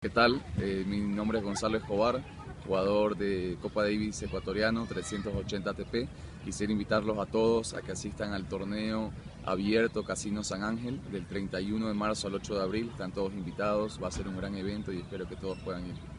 ¿Qué tal? Mi nombre es Gonzalo Escobar, jugador de Copa Davis ecuatoriano 380 ATP. Quisiera invitarlos a todos a que asistan al torneo abierto Casino San Ángel del 31 de marzo al 8 de abril. Están todos invitados, va a ser un gran evento y espero que todos puedan ir.